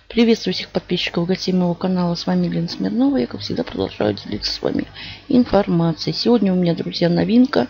Приветствую всех подписчиков и гостей моего канала. С вами Лена Смирнова. Я, как всегда, продолжаю делиться с вами информацией. Сегодня у меня, друзья, новинка.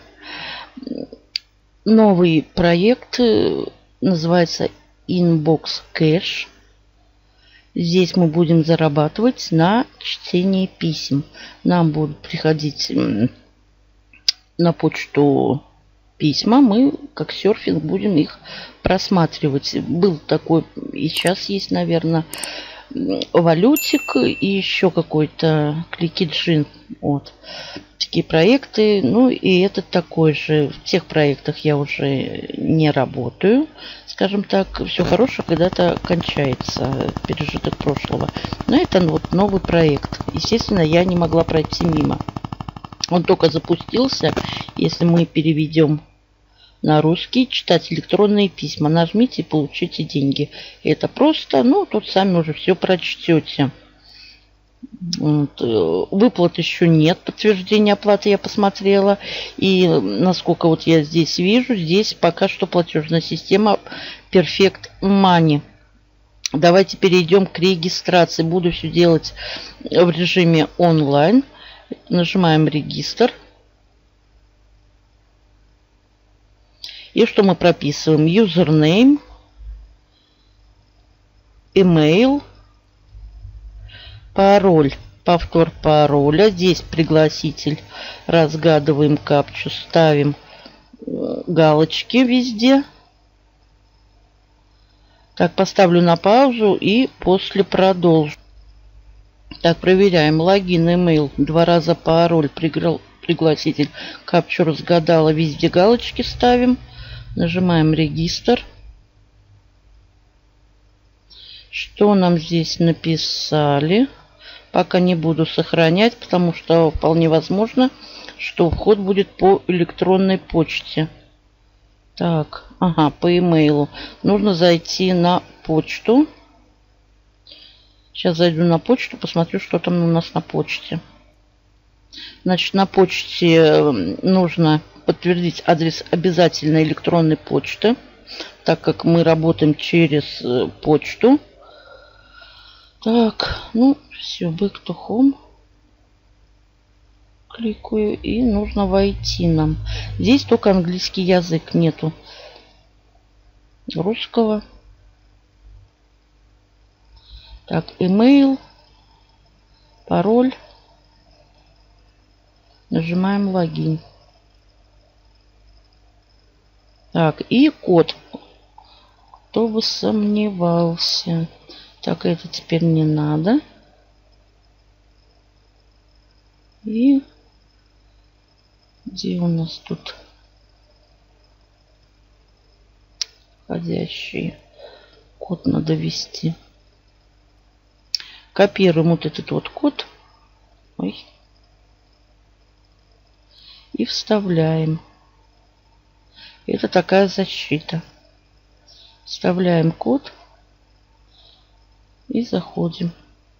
Новый проект называется Inbox Cash. Здесь мы будем зарабатывать на чтении писем. Нам будут приходить на почту письма, мы как серфинг будем их просматривать. Был такой, и сейчас есть, наверное, Валютик и еще какой-то Кликиджин. Вот. Такие проекты. Ну и этот такой же. В тех проектах я уже не работаю. Скажем так, все хорошее когда-то кончается, пережиток прошлого. Но это вот новый проект. Естественно, я не могла пройти мимо. Он только запустился. Если мы переведем на русский, читать электронные письма, нажмите и получите деньги. Это просто, ну, тут сами уже все прочтете. Вот. Выплат еще нет, подтверждения оплаты я посмотрела. И насколько вот я здесь вижу, здесь пока что платежная система Perfect Money. Давайте перейдем к регистрации. Буду все делать в режиме онлайн. Нажимаем регистр. И что мы прописываем? Username, email, пароль, повтор пароля. Здесь пригласитель. Разгадываем капчу, ставим галочки везде. Так, поставлю на паузу и после продолжу. Так, проверяем. Логин, email, 2 раза пароль, пригласитель, капчу разгадала, везде галочки ставим. Нажимаем регистр. Что нам здесь написали? Пока не буду сохранять, потому что вполне возможно, что вход будет по электронной почте. Так, ага, по имейлу. Нужно зайти на почту. Сейчас зайду на почту, посмотрю, что там у нас на почте. Значит, на почте нужно подтвердить адрес обязательной электронной почты, так как мы работаем через почту. Так, ну, все, back to home. Кликаю, и нужно войти нам. Здесь только английский язык, нету русского. Так, email, пароль. Нажимаем логин. Так, и код. Кто бы сомневался. Так, это теперь не надо. И где у нас тут входящий код надо ввести. Копируем вот этот вот код. Ой. И вставляем. Это такая защита. Вставляем код и заходим.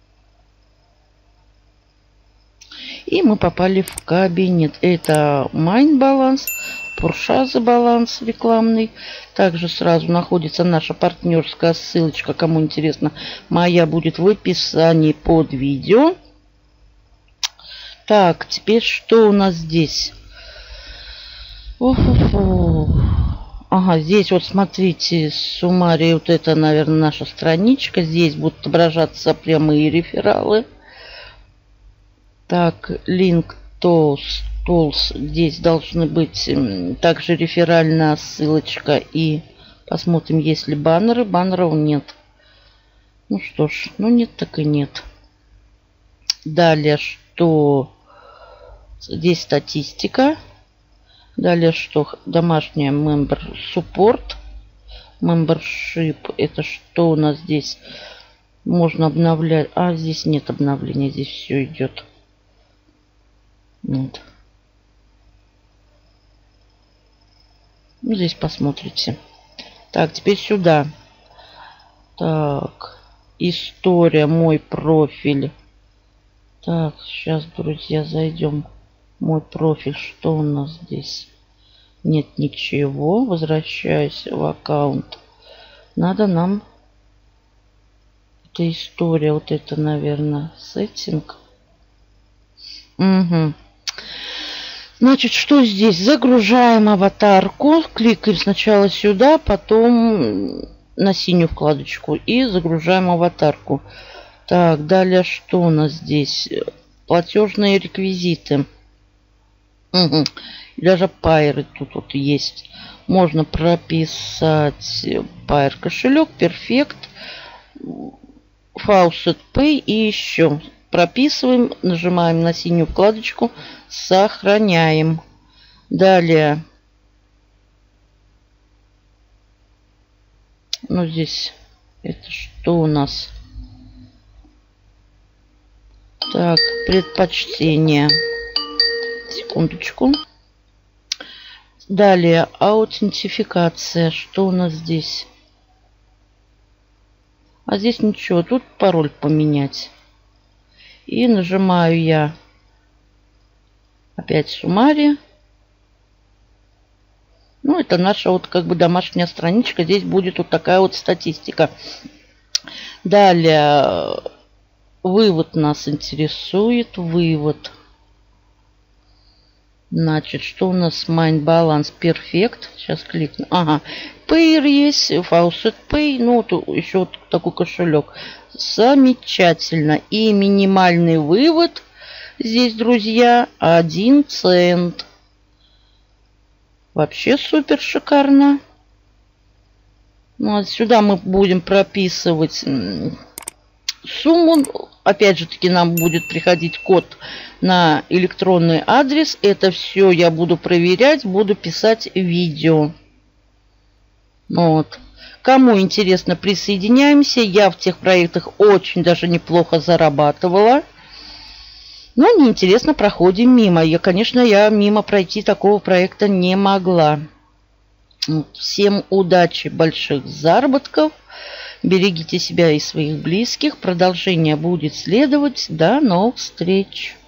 И мы попали в кабинет. Это Майн баланс, Пуршазы баланс рекламный. Также сразу находится наша партнерская ссылочка. Кому интересно, моя будет в описании под видео. Так, теперь что у нас здесь? Ага, здесь вот смотрите, суммарий, вот это, наверное, наша страничка. Здесь будут отображаться прямые рефералы. Так, link tools. Здесь должны быть также реферальная ссылочка. И посмотрим, есть ли баннеры. Баннеров нет. Ну что ж, ну нет, так и нет. Далее, что здесь статистика. Далее что? Домашняя member support. Membership. Это что у нас здесь? Можно обновлять. А, здесь нет обновления. Здесь все идет. Вот. Здесь посмотрите. Так, теперь сюда. Так. История. Мой профиль. Так, сейчас, друзья, зайдем. Мой профиль. Что у нас здесь? Нет ничего. Возвращаюсь в аккаунт. Надо нам Это история. Вот это, наверное, сеттинг. Угу. Значит, что здесь? Загружаем аватарку. Кликаем сначала сюда, потом на синюю вкладочку. И загружаем аватарку. Так, далее что у нас здесь? Платежные реквизиты. Угу. Даже пайры тут вот есть. Можно прописать пайр кошелек, перфект, Faucet Pay и еще. Прописываем, нажимаем на синюю вкладочку, сохраняем. Далее. Ну здесь это что у нас? Так, предпочтение. Секундочку. Далее, аутентификация. Что у нас здесь? А здесь ничего. Тут пароль поменять. И нажимаю я опять суммари. Ну, это наша вот как бы домашняя страничка. Здесь будет вот такая вот статистика. Далее, вывод нас интересует. Вывод. Значит, что у нас? Mind Balance Perfect. Сейчас кликну. Ага. Payer есть. Faucet Pay. Ну, вот еще вот такой кошелек. Замечательно. И минимальный вывод здесь, друзья, 1 цент. Вообще супер шикарно. Ну, а сюда мы будем прописывать сумму. Опять же таки нам будет приходить код на электронный адрес. Это все я буду проверять, буду писать видео. Вот. Кому интересно, присоединяемся. Я в тех проектах очень даже неплохо зарабатывала. Но неинтересно, проходим мимо. Конечно, я мимо пройти такого проекта не могла. Всем удачи, больших заработков. Берегите себя и своих близких. Продолжение будет следовать. До новых встреч.